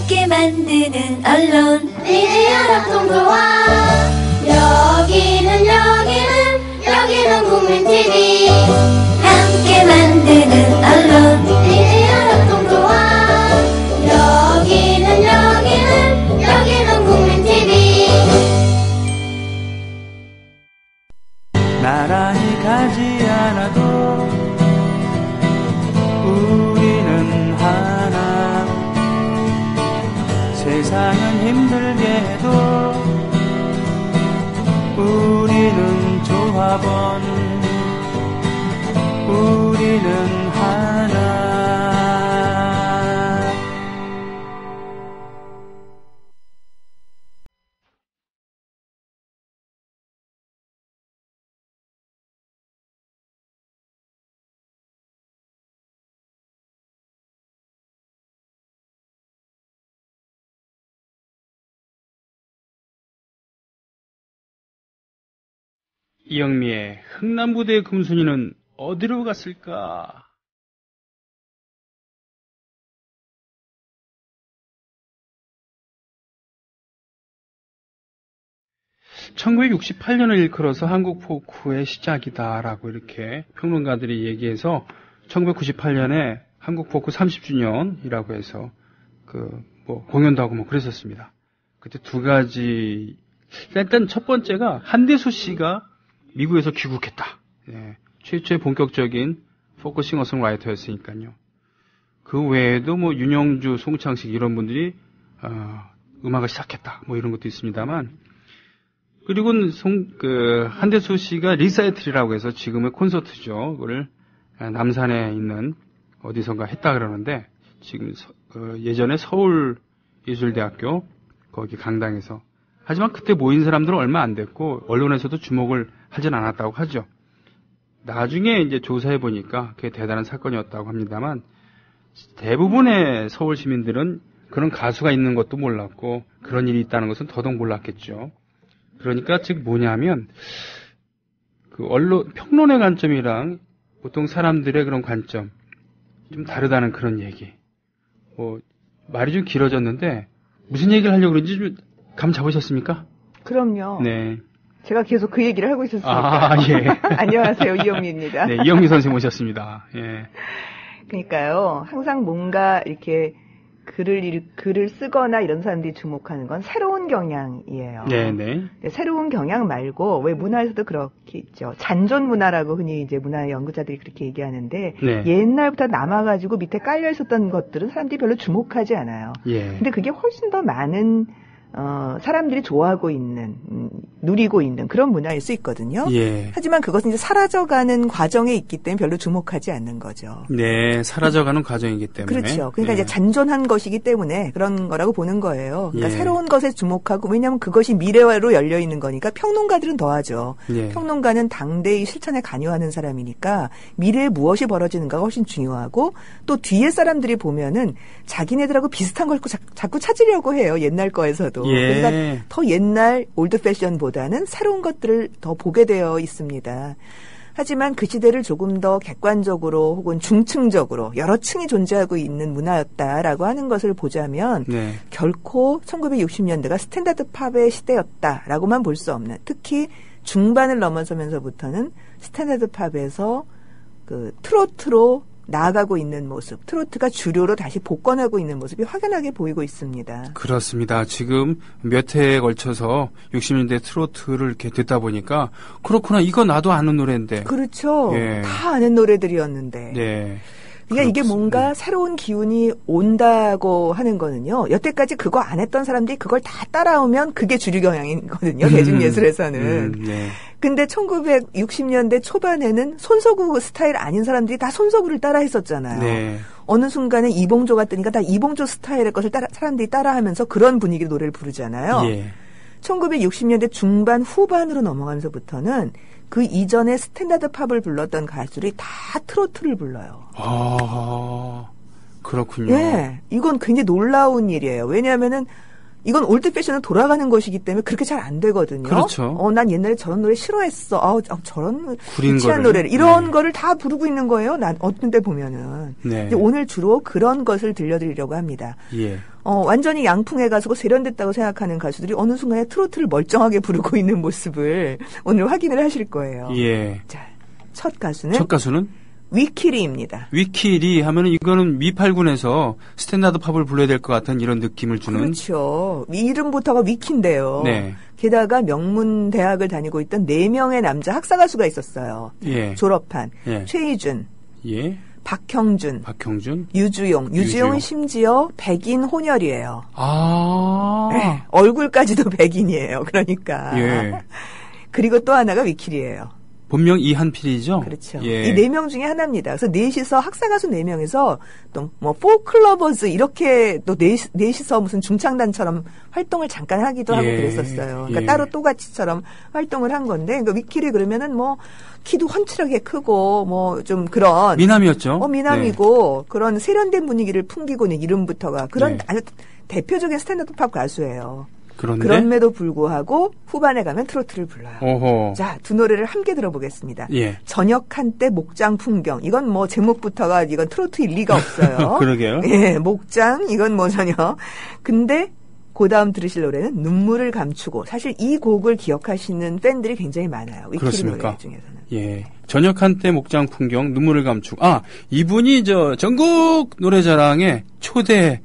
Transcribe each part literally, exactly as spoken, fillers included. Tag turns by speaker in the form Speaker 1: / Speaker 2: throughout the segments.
Speaker 1: 함께 만드는 언론
Speaker 2: 미디어 협동조합. 여기는 여기는 여기는 국민티비.
Speaker 1: 함께 만드는 언론
Speaker 2: 미디어 협동조합. 여기는 여기는 여기는 국민티비.
Speaker 3: 나란히 가지 않아도 우리는 하나. 세상은 힘들게 해도 우리는 조합원. 우리는 하나. 이영미의 흥남부대의 금순이는 어디로 갔을까? 천구백육십팔 년을 일컬어서 한국 포크의 시작이다라고 이렇게 평론가들이 얘기해서 천구백구십팔 년에 한국 포크 삼십 주년이라고 해서 그 뭐 공연도 하고 뭐 그랬었습니다. 그때 두 가지, 일단 첫 번째가 한대수 씨가 미국에서 귀국했다. 예, 최초의 본격적인 포크 싱어송라이터였으니까요. 그 외에도 뭐 윤영주, 송창식 이런 분들이 어, 음악을 시작했다. 뭐 이런 것도 있습니다만, 그리고 송, 그 한대수 씨가 리사이틀이라고 해서 지금의 콘서트죠. 그걸 남산에 있는 어디선가 했다 그러는데, 지금 서, 어, 예전에 서울예술대학교 거기 강당에서. 하지만 그때 모인 사람들은 얼마 안 됐고 언론에서도 주목을 하진 않았다고 하죠. 나중에 이제 조사해 보니까 그게 대단한 사건이었다고 합니다만, 대부분의 서울 시민들은 그런 가수가 있는 것도 몰랐고 그런 일이 있다는 것은 더더욱 몰랐겠죠. 그러니까 즉 뭐냐면, 그 언론 평론의 관점이랑 보통 사람들의 그런 관점 좀 다르다는 그런 얘기. 뭐 말이 좀 길어졌는데 무슨 얘기를 하려고 그런지 좀 감 잡으셨습니까?
Speaker 4: 그럼요.
Speaker 3: 네.
Speaker 4: 제가 계속 그 얘기를 하고 있었습니다.
Speaker 3: 아, 예.
Speaker 4: 안녕하세요, 이영미입니다.
Speaker 3: 네, 이영미 선생님 오셨습니다. 예.
Speaker 4: 그러니까요, 항상 뭔가 이렇게 글을, 읽, 글을 쓰거나 이런 사람들이 주목하는 건 새로운 경향이에요.
Speaker 3: 네네.
Speaker 4: 네, 새로운 경향 말고, 왜 문화에서도 그렇게 있죠. 잔존 문화라고 흔히 이제 문화 연구자들이 그렇게 얘기하는데,
Speaker 3: 네.
Speaker 4: 옛날부터 남아가지고 밑에 깔려 있었던 것들은 사람들이 별로 주목하지 않아요.
Speaker 3: 예.
Speaker 4: 근데 그게 훨씬 더 많은 어, 사람들이 좋아하고 있는, 음, 누리고 있는 그런 문화일 수 있거든요.
Speaker 3: 예.
Speaker 4: 하지만 그것은 이제 사라져가는 과정에 있기 때문에 별로 주목하지 않는 거죠.
Speaker 3: 네, 사라져가는 과정이기 때문에.
Speaker 4: 그렇죠. 그러니까
Speaker 3: 네.
Speaker 4: 이제 잔존한 것이기 때문에 그런 거라고 보는 거예요. 그러니까
Speaker 3: 예.
Speaker 4: 새로운 것에 주목하고, 왜냐하면 그것이 미래로 열려 있는 거니까 평론가들은 더하죠.
Speaker 3: 예.
Speaker 4: 평론가는 당대의 실천에 관여하는 사람이니까 미래에 무엇이 벌어지는가가 훨씬 중요하고, 또 뒤에 사람들이 보면은 자기네들하고 비슷한 걸 자, 자꾸 찾으려고 해요. 옛날 거에서도.
Speaker 3: 예.
Speaker 4: 그러니까 더 옛날 올드 패션보다는 새로운 것들을 더 보게 되어 있습니다. 하지만 그 시대를 조금 더 객관적으로 혹은 중층적으로 여러 층이 존재하고 있는 문화였다라고 하는 것을 보자면
Speaker 3: 네.
Speaker 4: 결코 천구백육십 년대가 스탠다드 팝의 시대였다라고만 볼 수 없는, 특히 중반을 넘어서면서부터는 스탠다드 팝에서 그 트로트로 나아가고 있는 모습, 트로트가 주류로 다시 복권하고 있는 모습이 확연하게 보이고 있습니다.
Speaker 3: 그렇습니다. 지금 몇 해에 걸쳐서 육십 년대 트로트를 이렇게 듣다 보니까, 그렇구나, 이거 나도 아는 노래인데.
Speaker 4: 그렇죠.
Speaker 3: 예.
Speaker 4: 다 아는 노래들이었는데.
Speaker 3: 네.
Speaker 4: 그러니까 이게
Speaker 3: 그렇습니다.
Speaker 4: 뭔가 새로운 기운이 온다고 하는 거는요, 여태까지 그거 안 했던 사람들이 그걸 다 따라오면 그게 주류 경향이거든요,
Speaker 3: 음,
Speaker 4: 대중예술에서는.
Speaker 3: 음, 네.
Speaker 4: 근데 천구백육십 년대 초반에는 손석구 스타일 아닌 사람들이 다 손석구를 따라 했었잖아요.
Speaker 3: 네.
Speaker 4: 어느 순간에 이봉조가 뜨니까 다 이봉조 스타일의 것을 따라, 사람들이 따라하면서 그런 분위기로 노래를 부르잖아요.
Speaker 3: 예.
Speaker 4: 천구백육십 년대 중반 후반으로 넘어가면서부터는 그 이전에 스탠다드 팝을 불렀던 가수들이 다 트로트를 불러요.
Speaker 3: 아, 그렇군요.
Speaker 4: 예, 이건 굉장히 놀라운 일이에요. 왜냐하면은 이건 올드 패션은 돌아가는 것이기 때문에 그렇게 잘 안 되거든요.
Speaker 3: 그렇죠.
Speaker 4: 어, 난 옛날에 저런 노래 싫어했어. 아우, 아우 저런
Speaker 3: 구린
Speaker 4: 유치한
Speaker 3: 거를.
Speaker 4: 노래를 이런
Speaker 3: 네.
Speaker 4: 거를 다 부르고 있는 거예요. 난 어떤 데 보면은.
Speaker 3: 네.
Speaker 4: 근데 오늘 주로 그런 것을 들려드리려고 합니다.
Speaker 3: 예.
Speaker 4: 어, 완전히 양풍의 가수고 세련됐다고 생각하는 가수들이 어느 순간에 트로트를 멀쩡하게 부르고 있는 모습을 오늘 확인을 하실 거예요.
Speaker 3: 예.
Speaker 4: 자, 첫 가수는
Speaker 3: 첫 가수는
Speaker 4: 위키리입니다.
Speaker 3: 위키리 하면은 이거는 미팔군에서 스탠다드 팝을 불러야 될 것 같은 이런 느낌을 주는.
Speaker 4: 그렇죠. 이름부터가 위키인데요.
Speaker 3: 네.
Speaker 4: 게다가 명문 대학을 다니고 있던 네 명의 남자 학사 가수가 있었어요.
Speaker 3: 예.
Speaker 4: 졸업한
Speaker 3: 예.
Speaker 4: 최희준,
Speaker 3: 예.
Speaker 4: 박형준,
Speaker 3: 박형준.
Speaker 4: 유주용. 유주용은
Speaker 3: 유주용.
Speaker 4: 심지어 백인 혼혈이에요.
Speaker 3: 아.
Speaker 4: 네, 얼굴까지도 백인이에요. 그러니까.
Speaker 3: 예.
Speaker 4: 그리고 또 하나가 위키리예요.
Speaker 3: 본명 이한필이죠?
Speaker 4: 그렇죠.
Speaker 3: 예.
Speaker 4: 이 네 명 중에 하나입니다. 그래서 넷이서 학사 가수 네 명에서 또 뭐 포클러버즈 이렇게 또 넷, 넷이서 무슨 중창단처럼 활동을 잠깐 하기도 하고
Speaker 3: 예.
Speaker 4: 그랬었어요. 그러니까
Speaker 3: 예.
Speaker 4: 따로 또같이처럼 활동을 한 건데, 그러니까 위키리 그러면은 뭐 키도 훤칠하게 크고 뭐 좀 그런
Speaker 3: 미남이었죠?
Speaker 4: 어 미남이고 그런 세련된 분위기를 풍기고는 이름부터가 그런
Speaker 3: 네.
Speaker 4: 아주 대표적인 스탠다드 팝 가수예요.
Speaker 3: 그런데.
Speaker 4: 그럼에도 불구하고 후반에 가면 트로트를 불러요.
Speaker 3: 오호.
Speaker 4: 자, 두 노래를 함께 들어보겠습니다.
Speaker 3: 예.
Speaker 4: 저녁 한때 목장 풍경. 이건 뭐 제목부터가 이건 트로트일 리가 없어요.
Speaker 3: 그러게요.
Speaker 4: 예, 목장 이건 뭐 전혀. 근데 그 다음 들으실 노래는 눈물을 감추고. 사실 이 곡을 기억하시는 팬들이 굉장히 많아요. 위키리
Speaker 3: 그렇습니까?
Speaker 4: 노래 중에서는.
Speaker 3: 예. 저녁 한때 목장 풍경, 눈물을 감추고. 아, 이분이 저 전국 노래자랑의 초대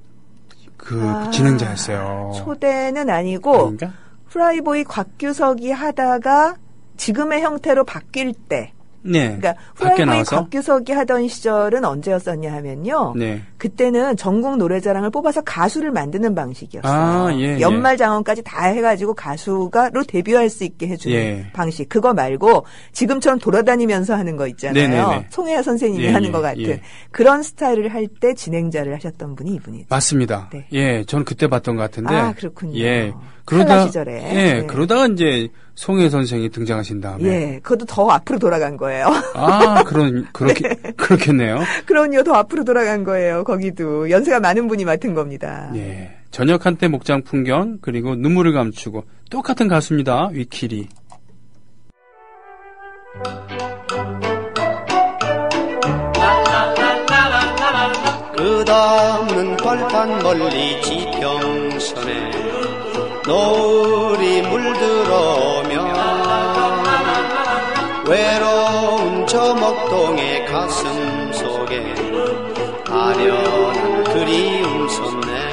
Speaker 3: 그
Speaker 4: 아,
Speaker 3: 진행자였어요.
Speaker 4: 초대는 아니고
Speaker 3: 아닌가?
Speaker 4: 프라이보이 곽규석이 하다가 지금의 형태로 바뀔 때.
Speaker 3: 네.
Speaker 4: 그러니까
Speaker 3: 밖에
Speaker 4: 프라이보이
Speaker 3: 나와서.
Speaker 4: 곽규석이 하던 시절은 언제였었냐 하면요.
Speaker 3: 네.
Speaker 4: 그때는 전국 노래자랑을 뽑아서 가수를 만드는 방식이었어요.
Speaker 3: 아, 예,
Speaker 4: 연말 장원까지 다 해가지고 가수가로 데뷔할 수 있게 해주는
Speaker 3: 예.
Speaker 4: 방식. 그거 말고 지금처럼 돌아다니면서 하는 거 있잖아요.
Speaker 3: 네네네.
Speaker 4: 송혜아 선생님이
Speaker 3: 예,
Speaker 4: 하는
Speaker 3: 예,
Speaker 4: 것 같은
Speaker 3: 예.
Speaker 4: 그런 스타일을 할 때 진행자를 하셨던 분이 이분이죠.
Speaker 3: 맞습니다.
Speaker 4: 네.
Speaker 3: 예, 저는 그때 봤던 것 같은데.
Speaker 4: 아, 그렇군요.
Speaker 3: 예.
Speaker 4: 칼라
Speaker 3: 그러다
Speaker 4: 시절에.
Speaker 3: 예,
Speaker 4: 네.
Speaker 3: 그러다가 이제 송혜 선생이 등장하신 다음에
Speaker 4: 예, 그것도 더 앞으로 돌아간 거예요.
Speaker 3: 아, 그런 그렇게 그렇겠네요.
Speaker 4: 그럼요, 더 앞으로 돌아간 거예요. 거기도 연세가 많은 분이 맡은 겁니다.
Speaker 3: 예. 저녁 한때 목장 풍경 그리고 눈물을 감추고 똑같은 가수입니다. 위키리.
Speaker 5: 끝없는 벌판 멀리 지평선에 노을이 물들어오며 외로운 저 먹동의 가슴 속에 아련한 그리움 솟네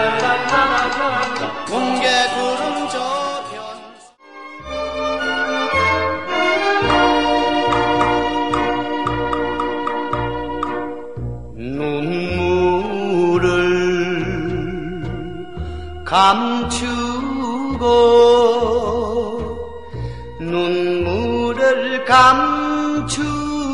Speaker 5: 뭉게 구름 저편 눈물을 감추고 눈물을 감추고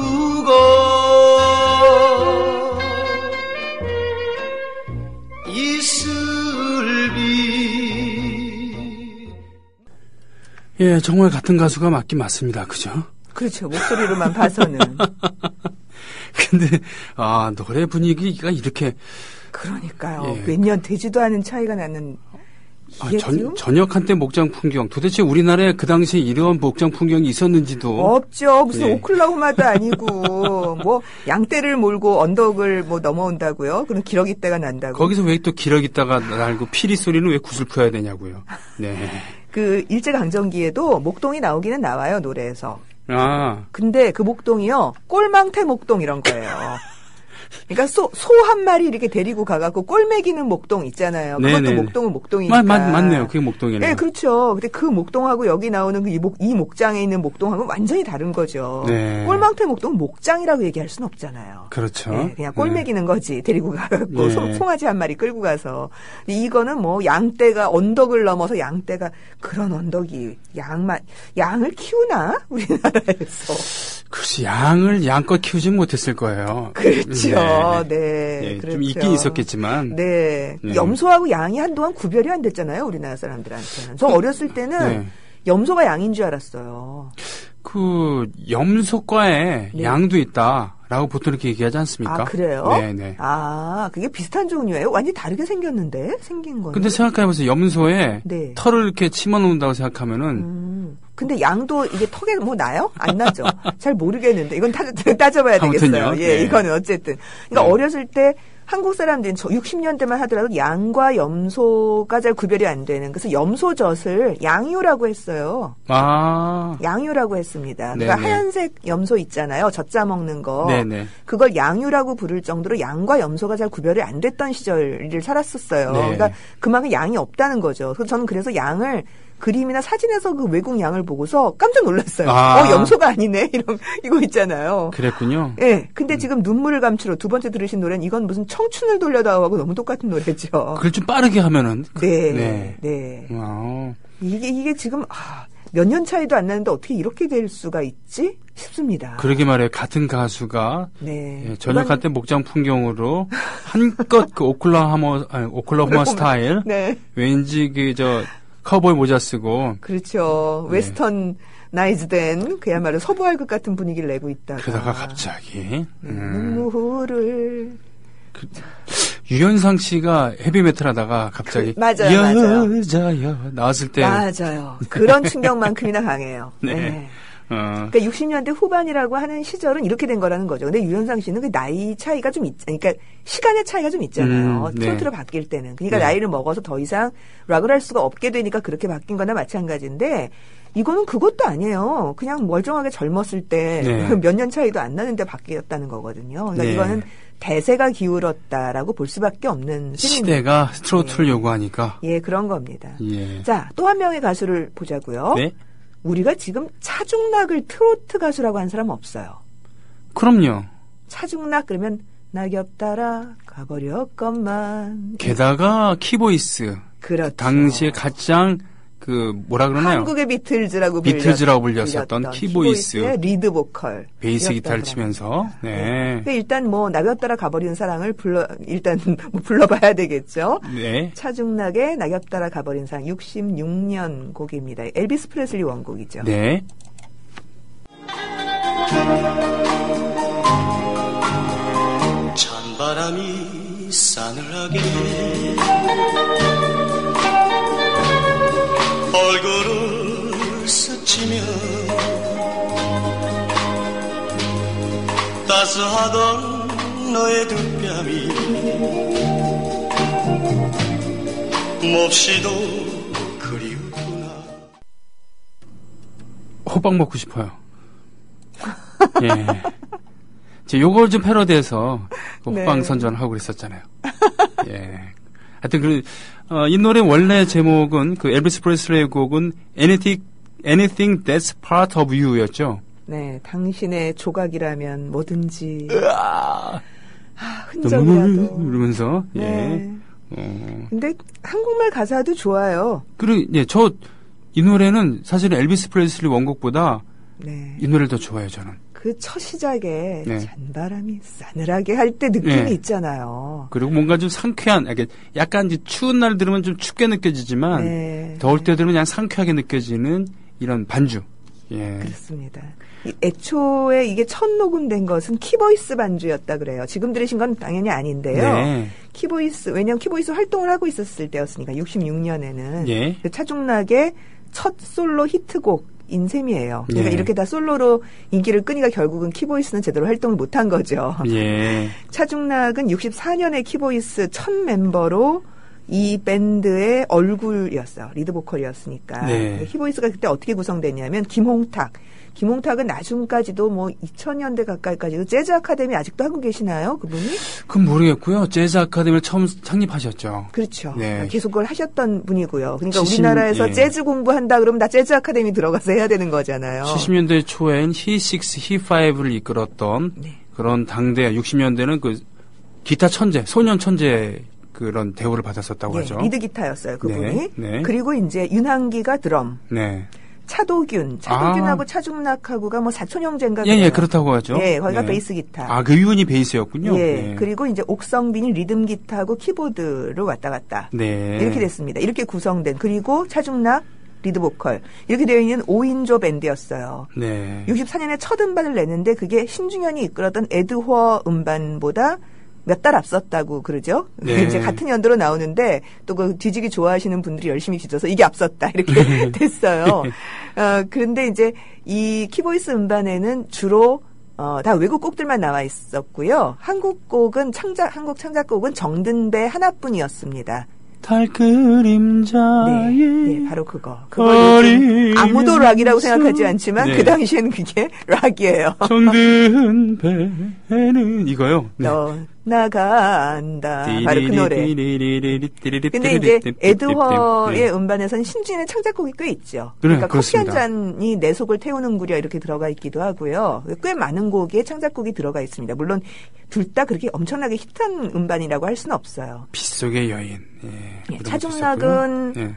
Speaker 5: 이슬비
Speaker 3: 예, 정말 같은 가수가 맞긴 맞습니다. 그죠?
Speaker 4: 그렇죠. 목소리로만 봐서는.
Speaker 3: 근데 아, 노래 분위기가 이렇게
Speaker 4: 그러니까요.
Speaker 3: 예.
Speaker 4: 몇 년 되지도 않은 차이가 나는
Speaker 3: 아,
Speaker 4: 이게
Speaker 3: 전,
Speaker 4: 지금
Speaker 3: 저녁 한때 목장 풍경. 도대체 우리나라에 그 당시에 이런 목장 풍경이 있었는지도.
Speaker 4: 없죠. 무슨
Speaker 3: 예.
Speaker 4: 오클라호마도 아니고 뭐 양떼를 몰고 언덕을 뭐 넘어온다고요. 그럼 기러기 떼가 난다고.
Speaker 3: 거기서 왜 또 기러기 있다가 날고 피리 소리는 왜 구슬퍼야 되냐고요. 네.
Speaker 4: 그 일제 강점기에도 목동이 나오기는 나와요 노래에서.
Speaker 3: 아,
Speaker 4: 근데 그 목동이요 꼴망태 목동 이런 거예요. 그러니까 소 소 한 마리 이렇게 데리고 가갖고 꼴 먹이는 목동 있잖아요. 그것도
Speaker 3: 네네네.
Speaker 4: 목동은 목동이니까.
Speaker 3: 맞, 맞, 맞네요. 그게 목동이네요.
Speaker 4: 네, 그렇죠. 근데 그 목동하고 여기 나오는 그 이 목, 이 목장에 있는 목동하고는 완전히 다른 거죠.
Speaker 3: 네.
Speaker 4: 꼴망태 목동은 목장이라고 얘기할 수는 없잖아요.
Speaker 3: 그렇죠.
Speaker 4: 네, 그냥 꼴
Speaker 3: 네.
Speaker 4: 먹이는 거지. 데리고 가갖고
Speaker 3: 네.
Speaker 4: 소- 송아지 한 마리 끌고 가서. 근데 이거는 뭐 양떼가 언덕을 넘어서 양떼가 그런 언덕이 양만 양을 키우나 우리나라에서.
Speaker 3: 글쎄, 양을 양껏 키우지 못했을 거예요.
Speaker 4: 그렇죠. 네,
Speaker 3: 네,
Speaker 4: 그렇죠.
Speaker 3: 좀 있긴 있었겠지만.
Speaker 4: 네.
Speaker 3: 네.
Speaker 4: 염소하고 양이 한동안 구별이 안 됐잖아요. 우리나라 사람들한테는. 저 어렸을 때는
Speaker 3: 네.
Speaker 4: 염소가 양인 줄 알았어요.
Speaker 3: 그 염소과에
Speaker 4: 네.
Speaker 3: 양도 있다라고 보통 이렇게 얘기하지 않습니까?
Speaker 4: 아, 그래요?
Speaker 3: 네네.
Speaker 4: 아, 그게 비슷한 종류예요? 완전히 다르게 생겼는데? 생긴 거는?
Speaker 3: 근데 생각해보세요. 염소에
Speaker 4: 네.
Speaker 3: 털을 이렇게 치마 놓는다고 생각하면은
Speaker 4: 음, 근데 양도 이게 턱에 뭐 나요? 안 나죠? 잘 모르겠는데. 이건 따, 따져봐야 되겠어요.
Speaker 3: 아무튼요.
Speaker 4: 예,
Speaker 3: 네.
Speaker 4: 이거는 어쨌든. 그러니까
Speaker 3: 네.
Speaker 4: 어렸을 때 한국 사람들은 저 육십 년대만 하더라도 양과 염소가 잘 구별이 안 되는. 그래서 염소젖을 양유라고 했어요.
Speaker 3: 아,
Speaker 4: 양유라고 했습니다. 그러니까
Speaker 3: 네네.
Speaker 4: 하얀색 염소 있잖아요. 젖자 먹는 거.
Speaker 3: 네네.
Speaker 4: 그걸 양유라고 부를 정도로 양과 염소가 잘 구별이 안 됐던 시절을 살았었어요.
Speaker 3: 네.
Speaker 4: 그러니까 그만큼 양이 없다는 거죠. 그래서 저는 그래서 양을 그림이나 사진에서 그 외국 양을 보고서 깜짝 놀랐어요.
Speaker 3: 아.
Speaker 4: 어, 염소가 아니네. 이런, 이거 있잖아요.
Speaker 3: 그랬군요.
Speaker 4: 예. 근데 지금 눈물을 감추러 두 번째 들으신 노래는 이건 무슨 청춘을 돌려다오하고 너무 똑같은 노래죠.
Speaker 3: 그걸 좀 빠르게 하면은.
Speaker 4: 네.
Speaker 3: 네.
Speaker 4: 네.
Speaker 3: 와우.
Speaker 4: 이게, 이게 지금, 아, 몇 년 차이도 안 나는데 어떻게 이렇게 될 수가 있지? 싶습니다.
Speaker 3: 그러게 말해요. 같은 가수가
Speaker 4: 네.
Speaker 3: 예, 전역할 때 목장 풍경으로 한껏 그 오클라호마, 아니, 오클라호마 스타일.
Speaker 4: 네.
Speaker 3: 왠지 그 저 카우보이 모자 쓰고
Speaker 4: 그렇죠.
Speaker 3: 네.
Speaker 4: 웨스턴 나이즈된 그야말로 서부 활극 같은 분위기를 내고 있다가
Speaker 3: 그러다가 갑자기
Speaker 4: 네,
Speaker 3: 음,
Speaker 4: 눈물을
Speaker 3: 유현상 씨가 헤비메탈 하다가 갑자기
Speaker 4: 그, 맞아요,
Speaker 3: 여자여 나왔을 때
Speaker 4: 맞아요. 그런 충격만큼이나 강해요.
Speaker 3: 네.
Speaker 4: 네.
Speaker 3: 어,
Speaker 4: 그러니까 육십 년대 후반이라고 하는 시절은 이렇게 된 거라는 거죠. 근데 유현상 씨는 그 나이 차이가 좀 있, 그러니까 시간의 차이가 좀 있잖아요.
Speaker 3: 음, 네.
Speaker 4: 트로트로 바뀔 때는. 그러니까
Speaker 3: 네.
Speaker 4: 나이를 먹어서 더 이상 락을 할 수가 없게 되니까 그렇게 바뀐 거나 마찬가지인데 이거는 그것도 아니에요. 그냥 멀쩡하게 젊었을 때 몇 년
Speaker 3: 네.
Speaker 4: 차이도 안 나는데 바뀌었다는 거거든요. 그러니까
Speaker 3: 네.
Speaker 4: 이거는 대세가 기울었다라고 볼 수밖에 없는 셈입니다.
Speaker 3: 시대가 트로트를
Speaker 4: 네.
Speaker 3: 요구하니까
Speaker 4: 예, 그런 겁니다.
Speaker 3: 예.
Speaker 4: 자, 또 한 명의 가수를 보자고요.
Speaker 3: 네.
Speaker 4: 우리가 지금 차중락을 트로트 가수라고 한 사람 없어요.
Speaker 3: 그럼요.
Speaker 4: 차중락 그러면 낙엽 따라 가버렸건만.
Speaker 3: 게다가 키보이스
Speaker 4: 그렇죠.
Speaker 3: 당시에 가장 그 뭐라 그러나요?
Speaker 4: 한국의 비틀즈라고
Speaker 3: 비틀즈라고
Speaker 4: 불렸-
Speaker 3: 불렸었던
Speaker 4: 불렸던
Speaker 3: 키보이스.
Speaker 4: 키보이스의 리드 보컬
Speaker 3: 베이스 기타를 치면서 네.
Speaker 4: 네. 일단 뭐 낙엽 따라 가버리는 사랑을 불러 일단 뭐 불러봐야 되겠죠.
Speaker 3: 네.
Speaker 4: 차중락의 낙엽 따라 가버린 사랑 육십육 년 곡입니다. 엘비스 프레슬리 원곡이죠.
Speaker 3: 네.
Speaker 5: 찬바람이 싸늘하게 얼굴을 스치며 따스하던 너의 두 뺨이 몹시도 그리웠구나.
Speaker 3: 호박 먹고 싶어요. 예. 제 요걸 좀 패러디해서 그
Speaker 4: 네.
Speaker 3: 호빵 선전을 하고 그랬었잖아요. 예. 하여튼 그, 어, 이 노래 원래 제목은 그 엘비스 프레슬리의 곡은 Anything, Anything That's Part of You였죠.
Speaker 4: 네, 당신의 조각이라면 뭐든지
Speaker 3: 으아!
Speaker 4: 아, 흔적이라도.
Speaker 3: 이러면서 예.
Speaker 4: 네.
Speaker 3: 어.
Speaker 4: 근데 한국말 가사도 좋아요.
Speaker 3: 그리고 예, 저 이 노래는 사실은 엘비스 프레슬리 원곡보다
Speaker 4: 네.
Speaker 3: 이 노래를 더 좋아해요, 저는.
Speaker 4: 그 첫 시작에
Speaker 3: 네.
Speaker 4: 잔바람이 싸늘하게 할 때 느낌이
Speaker 3: 네.
Speaker 4: 있잖아요.
Speaker 3: 그리고 뭔가 좀 상쾌한, 이렇게 약간 이제 추운 날 들으면 좀 춥게 느껴지지만
Speaker 4: 네.
Speaker 3: 더울 때 들으면 그냥 상쾌하게 느껴지는 이런 반주. 예.
Speaker 4: 그렇습니다. 이 애초에 이게 첫 녹음된 것은 키보이스 반주였다 그래요. 지금 들으신 건 당연히 아닌데요.
Speaker 3: 네.
Speaker 4: 키보이스, 왜냐면 키보이스 활동을 하고 있었을 때였으니까 육십육 년에는
Speaker 3: 예.
Speaker 4: 그 차중락의 첫 솔로 히트곡인 셈이에요. 그러니까
Speaker 3: 예.
Speaker 4: 이렇게 다 솔로로 인기를 끄니까 결국은 키보이스는 제대로 활동을 못한 거죠.
Speaker 3: 예.
Speaker 4: 차중락은 육십사 년에 키보이스 첫 멤버로 이 밴드의 얼굴이었어요. 리드 보컬이었으니까.
Speaker 3: 네.
Speaker 4: 키보이스가 그때 어떻게 구성됐냐면 김홍탁. 김홍탁은 나중까지도 뭐 이천 년대 가까이까지도 재즈 아카데미 아직도 하고 계시나요? 그분이?
Speaker 3: 그건 모르겠고요. 재즈 아카데미를 처음 창립하셨죠.
Speaker 4: 그렇죠.
Speaker 3: 네.
Speaker 4: 계속 그걸 하셨던 분이고요. 그러니까
Speaker 3: 칠십,
Speaker 4: 우리나라에서
Speaker 3: 예.
Speaker 4: 재즈 공부한다 그러면 나 재즈 아카데미 들어가서 해야 되는 거잖아요.
Speaker 3: 칠십 년대 초엔 히식스, 히파이브를 이끌었던
Speaker 4: 네.
Speaker 3: 그런 당대, 육십 년대는 그 기타 천재, 소년 천재 그런 대우를 받았었다고
Speaker 4: 예,
Speaker 3: 하죠.
Speaker 4: 리드 기타였어요, 그분이.
Speaker 3: 네, 네.
Speaker 4: 그리고 이제 윤항기가 드럼.
Speaker 3: 네.
Speaker 4: 차도균, 차도균하고
Speaker 3: 아.
Speaker 4: 차중락하고가 뭐 사촌 형제인가
Speaker 3: 예, 예,
Speaker 4: 그래요.
Speaker 3: 그렇다고 하죠.
Speaker 4: 예, 거기가
Speaker 3: 네.
Speaker 4: 베이스 기타.
Speaker 3: 아, 그 이분이 베이스였군요.
Speaker 4: 예,
Speaker 3: 네.
Speaker 4: 그리고 이제 옥성빈이 리듬 기타하고 키보드를 왔다 갔다.
Speaker 3: 네.
Speaker 4: 이렇게 됐습니다. 이렇게 구성된. 그리고 차중락 리드 보컬 이렇게 되어 있는 오 인조 밴드였어요.
Speaker 3: 네.
Speaker 4: 육십사 년에 첫 음반을 냈는데 그게 신중현이 이끌었던 에드허 음반보다 몇 달 앞섰다고 그러죠.
Speaker 3: 네.
Speaker 4: 이제 같은 연도로 나오는데 또 그 뒤지기 좋아하시는 분들이 열심히 뒤져서 이게 앞섰다 이렇게 됐어요. 어, 그런데 이제 이 키보이스 음반에는 주로 어, 다 외국 곡들만 나와 있었고요. 한국 곡은 창작 한국 창작곡은 정든배 하나뿐이었습니다.
Speaker 3: 달 그림자에
Speaker 4: 네, 네, 바로 그거. 그걸 요즘 아무도 락이라고 생각하지 않지만
Speaker 3: 네.
Speaker 4: 그 당시에는 그게 락이에요.
Speaker 3: 정든배는 이거요. 네.
Speaker 4: 너 나간다. 바로 그 노래. 근데 이제 에드허의 음반에서는 신중현의 창작곡이 꽤 있죠. 그러니까
Speaker 3: 네, 그렇습니다.
Speaker 4: 커피 한 잔이 내 속을 태우는구려 이렇게 들어가 있기도 하고요. 꽤 많은 곡에 창작곡이 들어가 있습니다. 물론 둘 다 그렇게 엄청나게 히트한 음반이라고 할 수는 없어요.
Speaker 3: 빗속의 여인. 예,
Speaker 4: 예, 차중락은
Speaker 3: 예.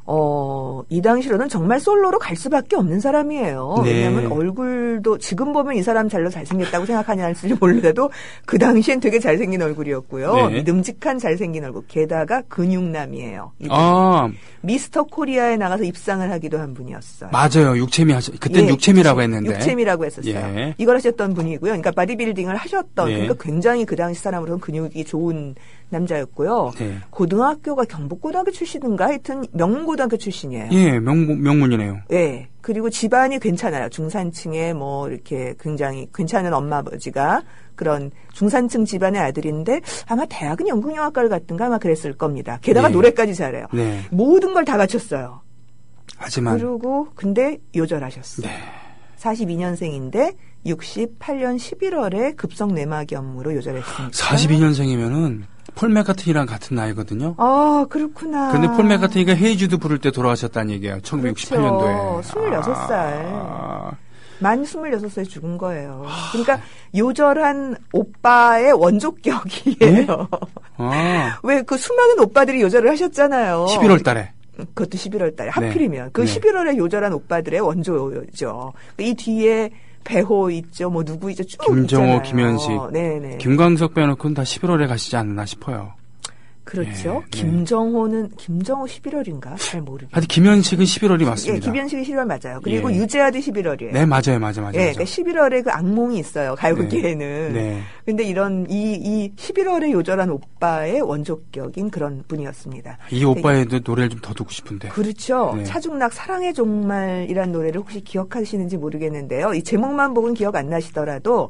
Speaker 4: 어, 이 당시로는 정말 솔로로 갈 수밖에 없는 사람이에요.
Speaker 3: 네.
Speaker 4: 왜냐하면 얼굴도 지금 보면 이 사람 잘로 잘생겼다고 생각하냐 할지 몰라도 그 당시엔 되게 잘생긴 얼굴이었고요.
Speaker 3: 네.
Speaker 4: 믿음직한 잘생긴 얼굴. 게다가 근육남이에요. 이분이.
Speaker 3: 아,
Speaker 4: 미스터 코리아에 나가서 입상을 하기도 한 분이었어요.
Speaker 3: 맞아요. 육체미 하셨, 그땐
Speaker 4: 예,
Speaker 3: 육체미라고
Speaker 4: 육체,
Speaker 3: 했는데.
Speaker 4: 육체미라고 했었어요.
Speaker 3: 예.
Speaker 4: 이걸 하셨던 분이고요. 그러니까 바디빌딩을 하셨던,
Speaker 3: 예.
Speaker 4: 그러니까 굉장히 그 당시 사람으로는 근육이 좋은 남자였고요.
Speaker 3: 네.
Speaker 4: 고등학교가 경북고등학교 출신인가 하여튼 명문고등학교 출신이에요.
Speaker 3: 예, 명문, 명문이네요.
Speaker 4: 예. 그리고 집안이 괜찮아요. 중산층에 뭐 이렇게 굉장히 괜찮은 엄마 아버지가 그런 중산층 집안의 아들인데 아마 대학은 연극영화과를 갔든가 아마 그랬을 겁니다. 게다가
Speaker 3: 네.
Speaker 4: 노래까지 잘해요.
Speaker 3: 네.
Speaker 4: 모든 걸 다 갖췄어요.
Speaker 3: 하지만.
Speaker 4: 그리고 근데 요절하셨어요.
Speaker 3: 네.
Speaker 4: 사십이 년생인데 육십팔 년 십일월에 급성 뇌막염으로 요절했습니다.
Speaker 3: 사십이 년생이면은 폴 맥카트니랑 같은 나이거든요.
Speaker 4: 아, 그렇구나.
Speaker 3: 근데 폴 맥카트니가 헤이주드 부를 때 돌아가셨다는 얘기예요. 천구백육십팔 년도에.
Speaker 4: 그렇죠. 스물여섯 살.
Speaker 3: 아,
Speaker 4: 만 스물여섯 살에 죽은 거예요. 그러니까 요절한 오빠의 원조격이에요.
Speaker 3: 아,
Speaker 4: 왜 그 수많은 오빠들이 요절을 하셨잖아요.
Speaker 3: 십일월 달에.
Speaker 4: 그것도 십일월 달에 하필이면. 그
Speaker 3: 네.
Speaker 4: 십일월에 요절한 오빠들의 원조죠. 이 뒤에 배호 있죠. 뭐 누구 있죠. 쭉
Speaker 3: 김정호,
Speaker 4: 있잖아요.
Speaker 3: 김현식,
Speaker 4: 네네.
Speaker 3: 김광석 빼놓고는 다 십일월에 가시지 않나 싶어요.
Speaker 4: 그렇죠.
Speaker 3: 네,
Speaker 4: 김정호는 김정호 십일월인가 잘 모르겠어요.
Speaker 3: 하여튼 김현식은 십일월이
Speaker 4: 예,
Speaker 3: 맞습니다.
Speaker 4: 김현식이 십일월 맞아요. 그리고
Speaker 3: 예.
Speaker 4: 유재하도 십일월이에요.
Speaker 3: 네, 맞아요, 맞아요, 맞아요.
Speaker 4: 예, 그러니까 십일월에 그 악몽이 있어요. 가요계에는.
Speaker 3: 네. 네.
Speaker 4: 근데 이런 이, 이 십일월에 요절한 오빠의 원조격인 그런 분이었습니다.
Speaker 3: 이 오빠의 노래를 좀 더 듣고 싶은데.
Speaker 4: 그렇죠.
Speaker 3: 네.
Speaker 4: 차중락 사랑의 종말이란 노래를 혹시 기억하시는지 모르겠는데요. 이 제목만 보고는 기억 안 나시더라도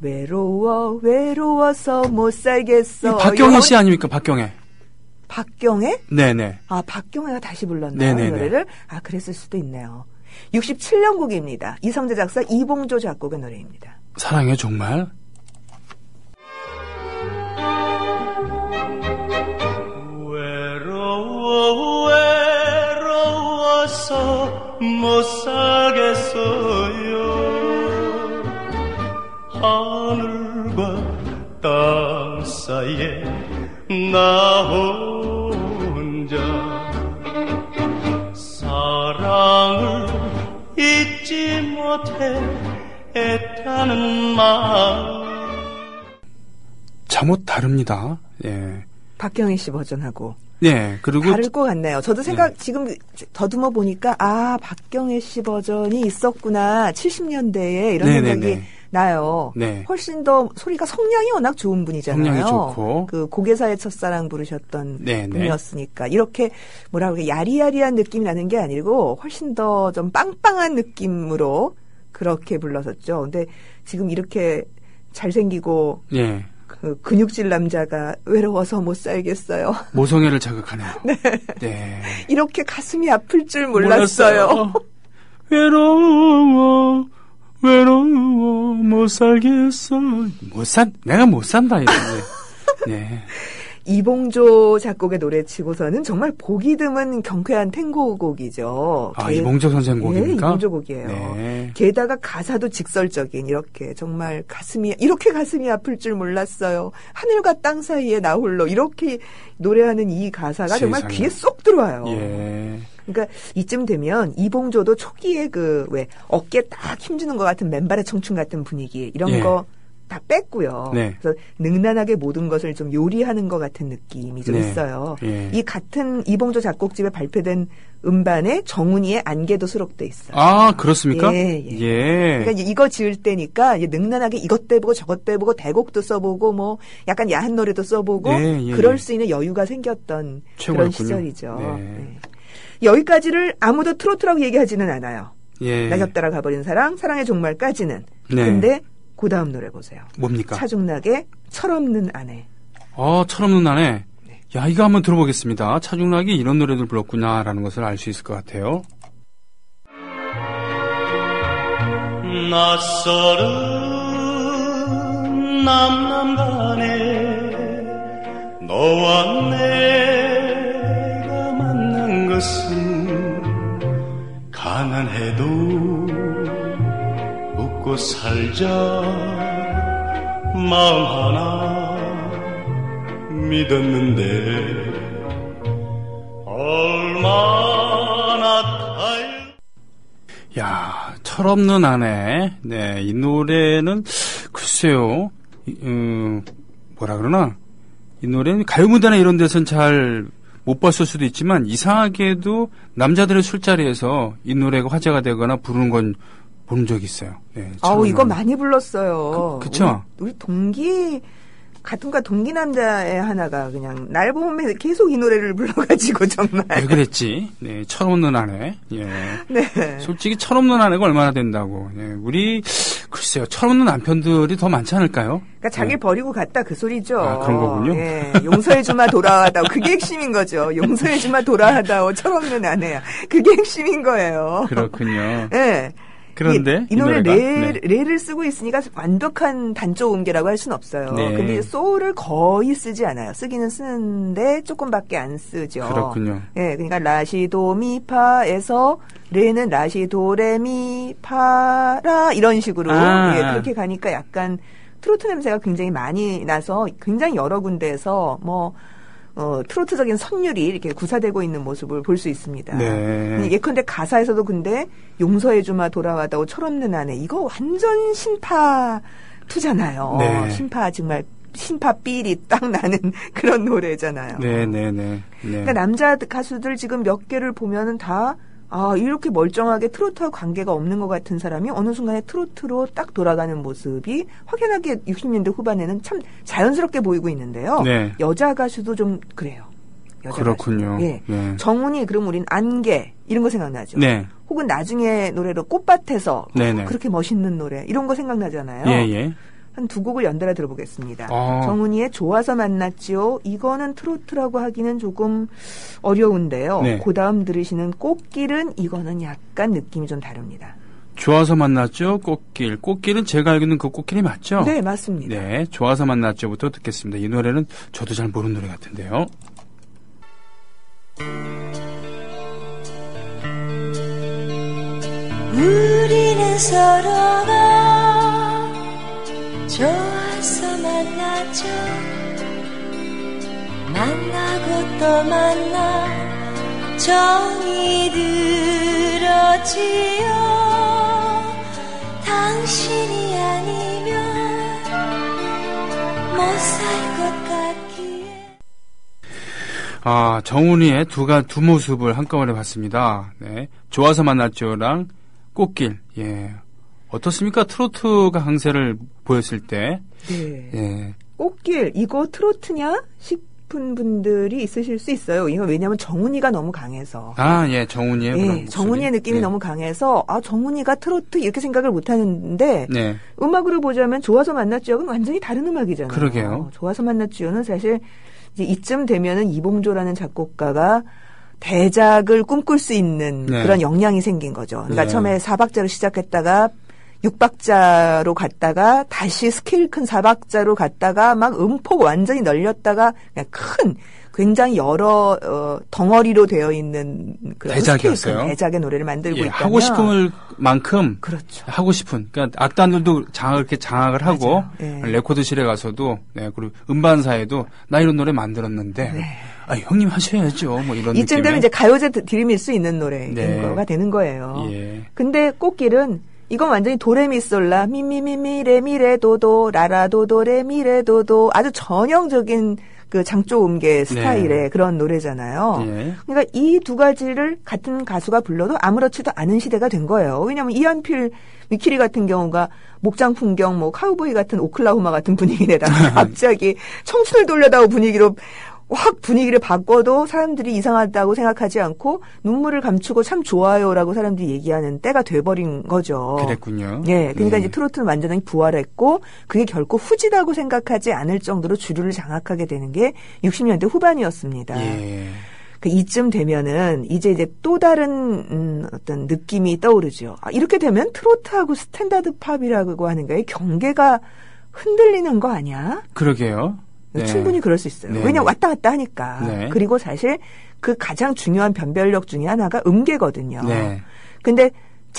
Speaker 4: 외로워 외로워서 못 살겠어.
Speaker 3: 박경혜 씨 아닙니까? 박경혜.
Speaker 4: 박경혜?
Speaker 3: 네네.
Speaker 4: 아, 박경혜가 다시 불렀나요?
Speaker 3: 네네네.
Speaker 4: 이 노래를? 아, 그랬을 수도 있네요. 육십칠 년 곡입니다. 이성재 작사, 이봉조 작곡의 노래입니다.
Speaker 3: 사랑해 정말.
Speaker 5: 외로워 외로워서 못 살겠어요. 하늘과 땅 사이에 나 혼자 사랑을 잊지 못해 애타는 마음.
Speaker 3: 잠옷 다릅니다. 예.
Speaker 4: 박경혜 씨 버전하고.
Speaker 3: 네, 그리고
Speaker 4: 다를 것 같네요. 저도 생각, 지금 더듬어 보니까, 아, 박경혜 씨 버전이 있었구나. 칠십 년대에 이런
Speaker 3: 네네네.
Speaker 4: 생각이 나요.
Speaker 3: 네.
Speaker 4: 훨씬 더 소리가 성량이 워낙 좋은 분이잖아요.
Speaker 3: 성량이 좋고.
Speaker 4: 그 고개사의 첫사랑 부르셨던
Speaker 3: 네네.
Speaker 4: 분이었으니까. 이렇게 뭐라 그래, 야리야리한 느낌이 나는 게 아니고 훨씬 더 좀 빵빵한 느낌으로 그렇게 불렀었죠. 근데 지금 이렇게 잘생기고
Speaker 3: 예.
Speaker 4: 그 근육질 남자가 외로워서 못 살겠어요.
Speaker 3: 모성애를 자극하네요. 네. 네.
Speaker 4: 이렇게 가슴이 아플 줄 몰랐어요.
Speaker 3: 몰랐어요. 외로워, 외로워, 못 살겠어. 못 산, 내가 못 산다, 이거. 네.
Speaker 4: 이봉조 작곡의 노래치고서는 정말 보기 드문 경쾌한 탱고곡이죠.
Speaker 3: 아,
Speaker 4: 게-
Speaker 3: 이봉조 선생 곡입니까?
Speaker 4: 예, 이봉조 곡이에요.
Speaker 3: 네.
Speaker 4: 게다가 가사도 직설적인 이렇게 정말 가슴이 이렇게 가슴이 아플 줄 몰랐어요. 하늘과 땅 사이에 나 홀로 이렇게 노래하는 이 가사가 정말
Speaker 3: 세상에.
Speaker 4: 귀에 쏙 들어와요.
Speaker 3: 예.
Speaker 4: 그러니까 이쯤 되면 이봉조도 초기에 그 왜 어깨에 딱 힘주는 것 같은 맨발의 청춘 같은 분위기 이런
Speaker 3: 예.
Speaker 4: 거 다 뺐고요.
Speaker 3: 네.
Speaker 4: 그래서 능란하게 모든 것을 좀 요리하는 것 같은 느낌이 좀
Speaker 3: 네.
Speaker 4: 있어요.
Speaker 3: 예.
Speaker 4: 이 같은 이봉조 작곡집에 발표된 음반에 정훈이의 안개도 수록돼 있어요.
Speaker 3: 아, 그렇습니까?
Speaker 4: 예, 예.
Speaker 3: 예.
Speaker 4: 그러니까 이제 이거 지을 때니까 이제 능란하게 이것도 해보고 저것도 해보고 대곡도 써보고 뭐 약간 야한 노래도 써보고
Speaker 3: 예, 예,
Speaker 4: 그럴
Speaker 3: 예.
Speaker 4: 수 있는 여유가 생겼던
Speaker 3: 최고였군요.
Speaker 4: 그런 시절이죠.
Speaker 3: 네.
Speaker 4: 네. 여기까지를 아무도 트로트라고 얘기하지는 않아요.
Speaker 3: 예.
Speaker 4: 나 곁따라 가버린 사랑, 사랑의 종말까지는.
Speaker 3: 네.
Speaker 4: 근데 그 다음 노래 보세요.
Speaker 3: 뭡니까?
Speaker 4: 차중락의 철없는 아내.
Speaker 3: 어, 철없는 아내.
Speaker 4: 네.
Speaker 3: 야, 이거 한번 들어보겠습니다. 차중락이 이런 노래들 불렀구나라는 것을 알 수 있을 것 같아요.
Speaker 5: 낯설은 남남간에 너와 내가 만난 것은 가난해도 웃고 살자 마음 하나 믿었는데 얼마나 달
Speaker 3: 야, 철없는 아내. 네, 이 노래는 글쎄요. 이, 음, 뭐라 그러나? 이 노래는 가요무대나 이런 데서는 잘 못 봤을 수도 있지만 이상하게도 남자들의 술자리에서 이 노래가 화제가 되거나 부르는 건 본 적이 있어요. 네,
Speaker 4: 아우,
Speaker 3: 철없는
Speaker 4: 이거
Speaker 3: 아내.
Speaker 4: 많이 불렀어요.
Speaker 3: 그- 그쵸?
Speaker 4: 우리, 우리 동기, 같은 과 동기 남자의 하나가 그냥 날 보면 계속 이 노래를 불러가지고 정말.
Speaker 3: 왜 그랬지? 네, 철없는 아내. 예.
Speaker 4: 네.
Speaker 3: 솔직히 철없는 아내가 얼마나 된다고. 예, 우리 글쎄요, 철없는 남편들이 더 많지 않을까요?
Speaker 4: 그러니까 자기
Speaker 3: 네.
Speaker 4: 버리고 갔다 그 소리죠.
Speaker 3: 아, 그런 거군요.
Speaker 4: 예, 용서해주마 돌아하다오. 그게 핵심인 거죠. 용서해주마 돌아하다오. 철없는 아내야. 그게 핵심인 거예요.
Speaker 3: 그렇군요.
Speaker 4: 예.
Speaker 3: 그런데
Speaker 4: 이, 이 노래
Speaker 3: 노래가,
Speaker 4: 레,
Speaker 3: 네.
Speaker 4: 레를 쓰고 있으니까 완벽한 단조 음계라고 할 수는 없어요.
Speaker 3: 네.
Speaker 4: 근데 소를 거의 쓰지 않아요. 쓰기는 쓰는데 조금밖에 안 쓰죠.
Speaker 3: 그렇군요.
Speaker 4: 예, 그러니까 라시도미파에서 레는 라시도레미파라 이런 식으로
Speaker 3: 아.
Speaker 4: 예, 그렇게 가니까 약간 트로트 냄새가 굉장히 많이 나서 굉장히 여러 군데에서 뭐 어, 트로트적인 선율이 이렇게 구사되고 있는 모습을 볼 수 있습니다.
Speaker 3: 네.
Speaker 4: 예컨대 가사에서도 근데 용서해주마 돌아와다오 철없는 아내 이거 완전 신파 투잖아요.
Speaker 3: 네.
Speaker 4: 신파 정말 신파 삘이 딱 나는 그런 노래잖아요.
Speaker 3: 네, 네, 네. 네.
Speaker 4: 그러니까 남자 가수들 지금 몇 개를 보면은 다 아, 이렇게 멀쩡하게 트로트와 관계가 없는 것 같은 사람이 어느 순간에 트로트로 딱 돌아가는 모습이 확연하게 육십 년대 후반에는 참 자연스럽게 보이고 있는데요.
Speaker 3: 네.
Speaker 4: 여자 가수도 좀 그래요. 여자
Speaker 3: 그렇군요.
Speaker 4: 가수도. 예.
Speaker 3: 네.
Speaker 4: 정훈이 그럼 우린 안개 이런 거 생각나죠.
Speaker 3: 네.
Speaker 4: 혹은 나중에 노래로 꽃밭에서
Speaker 3: 네네.
Speaker 4: 그렇게 멋있는 노래 이런 거 생각나잖아요.
Speaker 3: 예, 예.
Speaker 4: 한 두 곡을 연달아 들어보겠습니다.
Speaker 3: 아.
Speaker 4: 정훈이의 좋아서 만났지요. 이거는 트로트라고 하기는 조금 어려운데요.
Speaker 3: 네.
Speaker 4: 그 다음 들으시는 꽃길은 이거는 약간 느낌이 좀 다릅니다.
Speaker 3: 좋아서 만났죠. 꽃길. 꽃길은 제가 알기로는 그 꽃길이 맞죠?
Speaker 4: 네, 맞습니다.
Speaker 3: 네. 좋아서 만났죠부터 듣겠습니다. 이 노래는 저도 잘 모르는 노래 같은데요.
Speaker 1: 우리는 서로가 좋아서 만났죠. 만나고 또 만나 정이 들었지요. 당신이 아니면 못 살 것 같기에.
Speaker 3: 아, 정훈이의 두, 가, 두 모습을 한꺼번에 봤습니다. 네. 좋아서 만났죠랑 꽃길. 예. 어떻습니까? 트로트가 강세를 보였을 때.
Speaker 4: 네.
Speaker 3: 예.
Speaker 4: 꽃길 이거 트로트냐 싶은 분들이 있으실 수 있어요. 이거 왜냐하면 정훈이가 너무 강해서.
Speaker 3: 아, 예. 정훈이의 그런
Speaker 4: 예,
Speaker 3: 목소리.
Speaker 4: 정훈이의 느낌이
Speaker 3: 네.
Speaker 4: 너무 강해서 아 정훈이가 트로트 이렇게 생각을 못 하는데
Speaker 3: 네.
Speaker 4: 음악으로 보자면 좋아서 만났죠는 완전히 다른 음악이잖아요.
Speaker 3: 그러게요.
Speaker 4: 좋아서 만났죠는 사실 이제 이쯤 되면은 이봉조라는 작곡가가 대작을 꿈꿀 수 있는
Speaker 3: 네.
Speaker 4: 그런 역량이 생긴 거죠. 그러니까
Speaker 3: 네.
Speaker 4: 처음에 사박자로 시작했다가 육박자로 갔다가 다시 스케일 큰 사박자로 갔다가 막 음폭 완전히 늘렸다가 그냥 큰 굉장히 여러 어, 덩어리로 되어 있는 그런
Speaker 3: 대작이었어요.
Speaker 4: 스케일 큰 대작의 노래를 만들고
Speaker 3: 예,
Speaker 4: 있다면
Speaker 3: 하고 싶은 만큼
Speaker 4: 그렇죠.
Speaker 3: 하고 싶은 그러니까 악단들도 장악 이렇게 장악을 하고
Speaker 4: 맞아요. 예.
Speaker 3: 레코드실에 가서도 네 그리고 음반사에도 나 이런 노래 만들었는데
Speaker 4: 네.
Speaker 3: 아 형님 하셔야죠 뭐 이런
Speaker 4: 이쯤
Speaker 3: 느낌의
Speaker 4: 되면 이제 가요제 들이밀 수 있는 노래인
Speaker 3: 네.
Speaker 4: 거가 되는 거예요.
Speaker 3: 예.
Speaker 4: 근데 꽃길은 이건 완전히 도레미솔라 미미미미레미레도도 라라도도레미레도도 아주 전형적인 그 장조 음계 스타일의
Speaker 3: 네.
Speaker 4: 그런 노래잖아요.
Speaker 3: 예.
Speaker 4: 그러니까 이 두 가지를 같은 가수가 불러도 아무렇지도 않은 시대가 된 거예요. 왜냐하면 이한필, 미키리 같은 경우가 목장 풍경, 뭐 카우보이 같은 오클라호마 같은 분위기에다가 갑자기 청춘을 돌려다오 분위기로 확 분위기를 바꿔도 사람들이 이상하다고 생각하지 않고 눈물을 감추고 참 좋아요라고 사람들이 얘기하는 때가 돼버린 거죠.
Speaker 3: 그랬군요.
Speaker 4: 예, 그러니까
Speaker 3: 예.
Speaker 4: 이제 트로트는 완전히 부활했고 그게 결코 후지다고 생각하지 않을 정도로 주류를 장악하게 되는 게 육십 년대 후반이었습니다.
Speaker 3: 예.
Speaker 4: 그 이쯤 되면은 이제 이제 또 다른 음, 어떤 느낌이 떠오르죠. 아, 이렇게 되면 트로트하고 스탠다드 팝이라고 하는 거에 경계가 흔들리는 거 아니야?
Speaker 3: 그러게요. 네.
Speaker 4: 충분히 그럴 수 있어요.
Speaker 3: 네.
Speaker 4: 왜냐면 왔다 갔다 하니까.
Speaker 3: 네.
Speaker 4: 그리고 사실 그 가장 중요한 변별력 중에 하나가 음계거든요.
Speaker 3: 네.
Speaker 4: 근데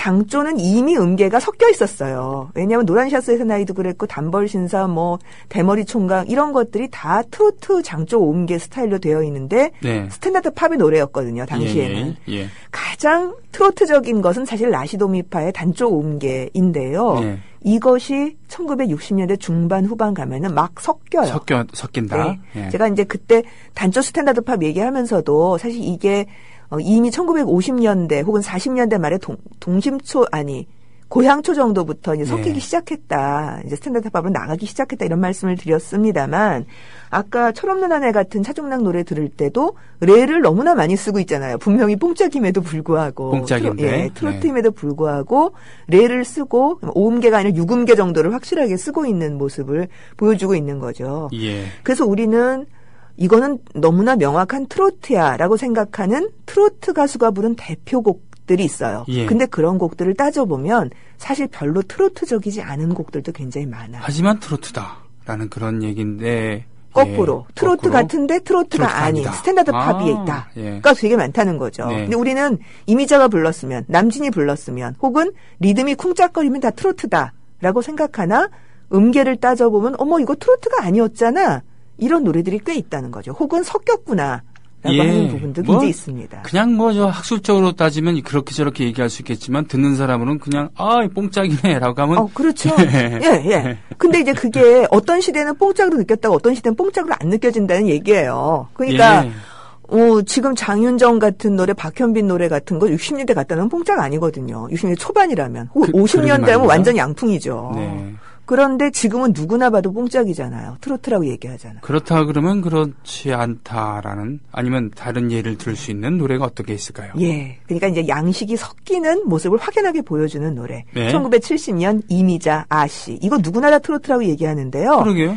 Speaker 4: 장조는 이미 음계가 섞여 있었어요. 왜냐하면 노란 샤스의 사나이도 그랬고 단벌신사 뭐 대머리 총각 이런 것들이 다 트로트 장조 음계 스타일로 되어 있는데
Speaker 3: 네.
Speaker 4: 스탠다드 팝의 노래였거든요. 당시에는.
Speaker 3: 예, 예, 예.
Speaker 4: 가장 트로트적인 것은 사실 라시도미파의 단조 음계인데요.
Speaker 3: 네.
Speaker 4: 이것이 천구백육십 년대 중반 후반 가면은 막 섞여요.
Speaker 3: 섞여 섞인다.
Speaker 4: 네.
Speaker 3: 예.
Speaker 4: 제가 이제 그때 단조 스탠다드 팝 얘기하면서도 사실 이게 어, 이미 천구백오십 년대 혹은 사십 년대 말에 동, 동심초 아니 고향초 정도부터 이제 섞이기
Speaker 3: 네.
Speaker 4: 시작했다. 이제 스탠다드 팝으로 나가기 시작했다 이런 말씀을 드렸습니다만 아까 철없는 아내 같은 차종락 노래 들을 때도 레를 너무나 많이 쓰고 있잖아요. 분명히 뽕짝임에도 불구하고
Speaker 3: 뽕짝인데.
Speaker 4: 트로, 예, 트로트임에도 불구하고 레를 쓰고 오음계가 아니라 육음계 정도를 확실하게 쓰고 있는 모습을 보여주고 있는 거죠.
Speaker 3: 예.
Speaker 4: 그래서 우리는 이거는 너무나 명확한 트로트야라고 생각하는 트로트 가수가 부른 대표곡들이 있어요.
Speaker 3: 예.
Speaker 4: 근데 그런 곡들을 따져보면 사실 별로 트로트적이지 않은 곡들도 굉장히 많아요.
Speaker 3: 하지만 트로트다라는 그런 얘기인데
Speaker 4: 거꾸로
Speaker 3: 예,
Speaker 4: 트로트
Speaker 3: 거꾸로.
Speaker 4: 같은데 트로트가
Speaker 3: 트로트가
Speaker 4: 아닌
Speaker 3: 아니다.
Speaker 4: 스탠다드
Speaker 3: 아,
Speaker 4: 팝이 있다.
Speaker 3: 예.
Speaker 4: 그러니까 되게 많다는 거죠.
Speaker 3: 네.
Speaker 4: 근데 우리는 이미자가 불렀으면 남진이 불렀으면 혹은 리듬이 쿵짝거리면 다 트로트다라고 생각하나 음계를 따져보면 어머 이거 트로트가 아니었잖아. 이런 노래들이 꽤 있다는 거죠. 혹은 섞였구나. 라고
Speaker 3: 예.
Speaker 4: 하는 부분도
Speaker 3: 뭐,
Speaker 4: 굉장히 있습니다.
Speaker 3: 그냥 뭐 저 학술적으로 따지면 그렇게 저렇게 얘기할 수 있겠지만 듣는 사람은 그냥 아, 뽕짝이네라고 하면
Speaker 4: 어, 그렇죠.
Speaker 3: 예.
Speaker 4: 예, 예. 근데 이제 그게 어떤 시대는 뽕짝으로 느꼈다고 어떤 시대는 뽕짝으로 안 느껴진다는 얘기예요. 그러니까
Speaker 3: 예.
Speaker 4: 어, 지금 장윤정 같은 노래, 박현빈 노래 같은 거 육십 년대 갔다는 뽕짝 아니거든요. 육십 년대 초반이라면. 혹은
Speaker 3: 그-
Speaker 4: 오십 년대면
Speaker 3: 그러게 말입니다.
Speaker 4: 완전 양풍이죠.
Speaker 3: 네.
Speaker 4: 그런데 지금은 누구나 봐도 뽕짝이잖아요. 트로트라고 얘기하잖아요.
Speaker 3: 그렇다 그러면 그렇지 않다라는 아니면 다른 예를 들 수 있는 노래가 어떤 게 있을까요?
Speaker 4: 예. 그러니까 이제 양식이 섞이는 모습을 확연하게 보여주는 노래.
Speaker 3: 네.
Speaker 4: 천구백칠십 년 이미자, 아씨. 이거 누구나 다 트로트라고 얘기하는데요.
Speaker 3: 그러게요.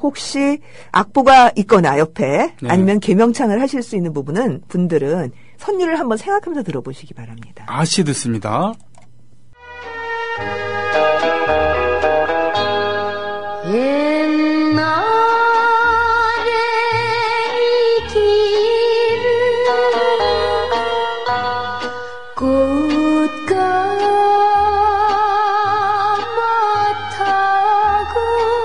Speaker 4: 혹시 악보가 있거나 옆에
Speaker 3: 네.
Speaker 4: 아니면 개명창을 하실 수 있는 부분은 분들은 선율을 한번 생각하면서 들어보시기 바랍니다.
Speaker 3: 아씨 듣습니다.
Speaker 2: 옛날에 이 길을 꽃가마 타고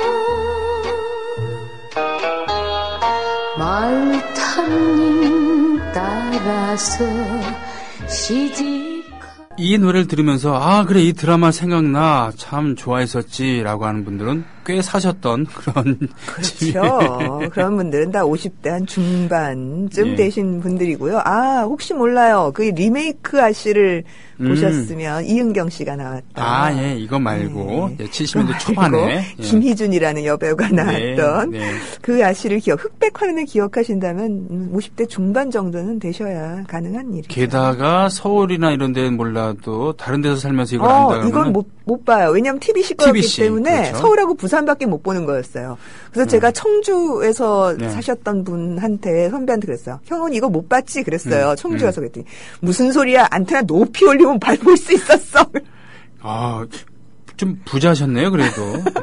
Speaker 2: 말탄님 따라서 시집
Speaker 3: 이 노래를 들으면서 아 그래 이 드라마 생각나 참 좋아했었지라고 하는 분들은 꽤 사셨던 그런
Speaker 4: 그렇죠. 그런 분들은 다 오십 대 한 중반쯤
Speaker 3: 예.
Speaker 4: 되신 분들이고요. 아, 혹시 몰라요. 그 리메이크 아씨를
Speaker 3: 음.
Speaker 4: 보셨으면 이은경 씨가 나왔다.
Speaker 3: 아, 예, 이거 말고
Speaker 4: 네.
Speaker 3: 예, 칠십 년대
Speaker 4: 그거
Speaker 3: 초반에
Speaker 4: 말고
Speaker 3: 예.
Speaker 4: 김희준이라는 여배우가 나왔던
Speaker 3: 네, 네.
Speaker 4: 그 아씨를 기억, 흑백 화면을 기억하신다면 음, 오십 대 중반 정도는 되셔야 가능한 일이죠.
Speaker 3: 게다가 서울이나 이런 데는 몰라도 다른 데서 살면서 이걸
Speaker 4: 어,
Speaker 3: 안다 그러면
Speaker 4: 이건 못, 못 봐요. 왜냐하면 티비씨 거였기
Speaker 3: 티비씨,
Speaker 4: 때문에
Speaker 3: 그렇죠.
Speaker 4: 서울하고 부산밖에 못 보는 거였어요. 그래서 제가 청주에서
Speaker 3: 네.
Speaker 4: 사셨던 분한테, 선배한테 그랬어요. 형은 이거 못 봤지? 그랬어요.
Speaker 3: 음,
Speaker 4: 청주 가서 그랬더니 무슨 소리야? 안테나 높이 올리면 발 볼 수 있었어.
Speaker 3: 아, 좀 부자셨네요, 그래도.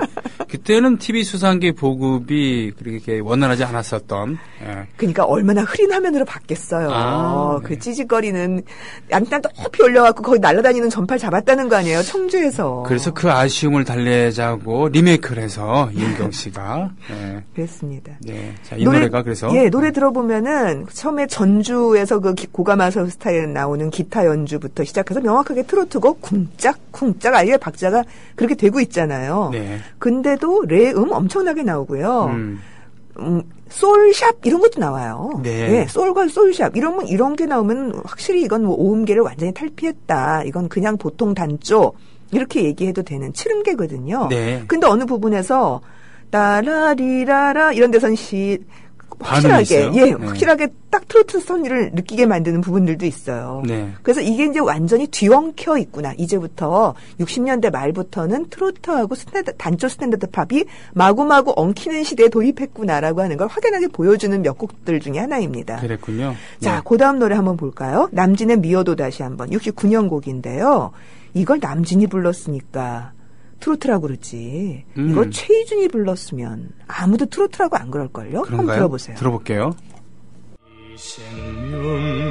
Speaker 3: 그때는 티비 수상기 보급이 그렇게 원활하지 않았었던. 예.
Speaker 4: 그러니까 얼마나 흐린 화면으로 바뀌었어요.
Speaker 3: 아,
Speaker 4: 그
Speaker 3: 네.
Speaker 4: 찌직거리는 양딴 높이 올려갖고 거기 날아다니는 전파를 잡았다는 거 아니에요? 청주에서.
Speaker 3: 그래서 그 아쉬움을 달래자고 리메이크를 해서 이은경 씨가. 예.
Speaker 4: 그랬습니다.
Speaker 3: 네. 자, 이 노래, 가 그래서.
Speaker 4: 예, 노래 들어보면은 처음에 전주에서 그 기- 고가마술 스타일에 나오는 기타 연주부터 시작해서 명확하게 트로트곡 쿵짝쿵짝 알리의 박자가 그렇게 되고 있잖아요.
Speaker 3: 네.
Speaker 4: 근데도 레음 엄청나게 나오고요.
Speaker 3: 음.
Speaker 4: 음, 솔샵 이런 것도 나와요.
Speaker 3: 네.
Speaker 4: 예, 솔과 솔샵 이런 거- 이런 게 나오면 확실히 이건 뭐 오음계를 완전히 탈피했다. 이건 그냥 보통 단조 이렇게 얘기해도 되는 칠음계거든요.
Speaker 3: 네.
Speaker 4: 근데 어느 부분에서 따라리라라 이런 데선 시
Speaker 3: 반응이
Speaker 4: 확실하게
Speaker 3: 있어요?
Speaker 4: 예,
Speaker 3: 네.
Speaker 4: 확실하게 딱 트로트 선율을 느끼게 만드는 부분들도 있어요.
Speaker 3: 네.
Speaker 4: 그래서 이게 이제 완전히 뒤엉켜 있구나. 이제부터 육십 년대 말부터는 트로트하고 스탠드, 단조 스탠다드 팝이 마구마구 엉키는 시대에 도입했구나라고 하는 걸 확연하게 보여주는 몇 곡들 중에 하나입니다.
Speaker 3: 그랬군요.
Speaker 4: 자,
Speaker 3: 네.
Speaker 4: 그 다음 노래 한번 볼까요? 남진의 미워도 다시 한번. 육십구 년 곡인데요. 이걸 남진이 불렀으니까 트로트라고 그러지.
Speaker 3: 음.
Speaker 4: 이거 최희준이 불렀으면 아무도 트로트라고 안 그럴걸요? 한번
Speaker 3: 그런가요?
Speaker 4: 들어보세요.
Speaker 3: 들어볼게요.
Speaker 5: 이 생명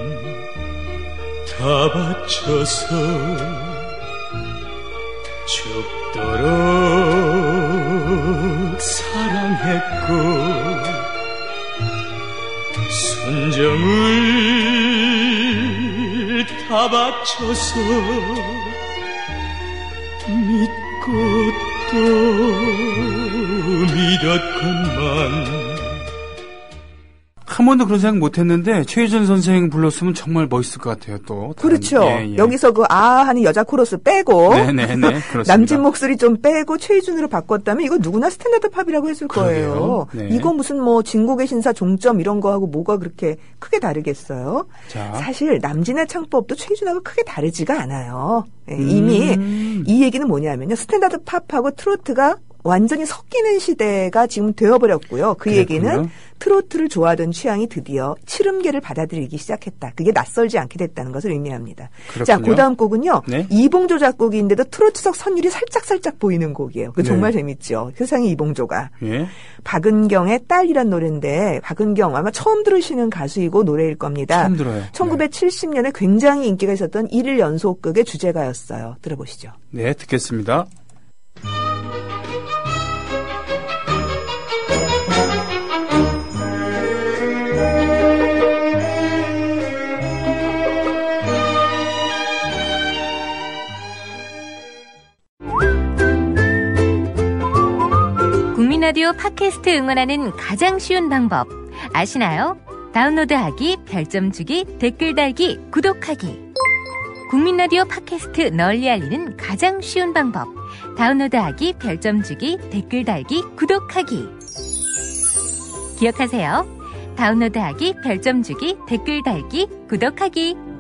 Speaker 5: 다 바쳐서 죽도록 사랑했고 순정을 다 바쳐서 믿고 또 믿었건만
Speaker 3: 한 번도 그런 생각 못했는데 최유준 선생 불렀으면 정말 멋있을 것 같아요. 또 다른-
Speaker 4: 그렇죠.
Speaker 3: 예, 예.
Speaker 4: 여기서 그 아 하는 여자 코러스 빼고
Speaker 3: 네네네 그렇습니다.
Speaker 4: 남진 목소리 좀 빼고 최희준으로 바꿨다면 이거 누구나 스탠다드 팝이라고 했을 거예요.
Speaker 3: 그러게요. 네.
Speaker 4: 이거 무슨 뭐 진곡의 신사 종점 이런 거하고 뭐가 그렇게 크게 다르겠어요?
Speaker 3: 자.
Speaker 4: 사실 남진의 창법도 최희준하고 크게 다르지가 않아요. 예, 이미
Speaker 3: 음.
Speaker 4: 이 얘기는 뭐냐면요. 스탠다드 팝하고 트로트가 완전히 섞이는 시대가 지금 되어버렸고요. 그
Speaker 3: 그랬군요.
Speaker 4: 얘기는 트로트를 좋아하던 취향이 드디어 칠음계를 받아들이기 시작했다. 그게 낯설지 않게 됐다는 것을 의미합니다.
Speaker 3: 그렇군요.
Speaker 4: 자, 그 다음 곡은요.
Speaker 3: 네.
Speaker 4: 이봉조 작곡인데도 트로트적 선율이 살짝살짝 보이는 곡이에요. 그
Speaker 3: 네.
Speaker 4: 정말 재밌죠. 세상에 이봉조가.
Speaker 3: 예.
Speaker 4: 박은경의 딸이란 노래인데 박은경 아마 처음 들으시는 가수이고 노래일 겁니다.
Speaker 3: 처음 들어요.
Speaker 4: 천구백칠십 년에 굉장히 인기가 있었던 일일 연속극의 주제가였어요. 들어보시죠.
Speaker 3: 네, 듣겠습니다.
Speaker 6: 국민라디오 팟캐스트 응원하는 가장 쉬운 방법 아시나요? 다운로드하기, 별점 주기, 댓글 달기, 구독하기. 국민라디오 팟캐스트 널리 알리는 가장 쉬운 방법 다운로드하기, 별점 주기, 댓글 달기, 구독하기. 기억하세요. 다운로드하기, 별점 주기, 댓글 달기, 구독하기.